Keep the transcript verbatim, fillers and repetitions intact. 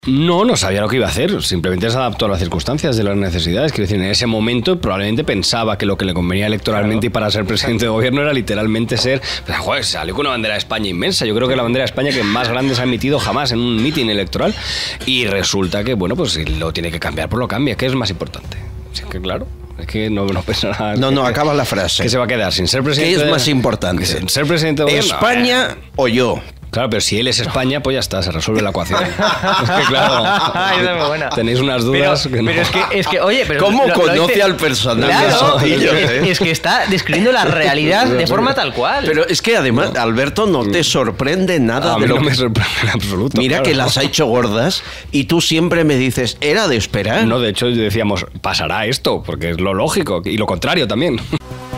No, no sabía lo que iba a hacer, simplemente se adaptó a las circunstancias de las necesidades. Quiero decir, en ese momento probablemente pensaba que lo que le convenía electoralmente, claro, y para ser presidente de gobierno era literalmente ser... Pues, joder, salió con una bandera de España inmensa, yo creo que la bandera de España que más grande se ha emitido jamás en un mitin electoral, y resulta que, bueno, pues si lo tiene que cambiar, pues lo cambia, ¿qué es más importante? Así que claro... Es que no, no pensará... No, no, acaba la frase. Que se va a quedar sin ser presidente... ¿Qué es más importante? Sin ser presidente de gobierno. ¿España eh. o yo? Claro, pero si él es España, pues ya está, se resuelve la ecuación. Es que claro, tenéis unas dudas pero, que no. Pero es que, es que oye... Pero ¿Cómo lo, conoce lo dice, al personaje? Claro, Sotillo, es, ¿eh? es que está describiendo la realidad de forma tal cual. Pero es que además, no. Alberto, no te sorprende nada. A mí de lo no que... me sorprende en absoluto. Mira, claro, que las ha hecho gordas y tú siempre me dices, era de esperar. No, de hecho decíamos, pasará esto, porque es lo lógico, y lo contrario también.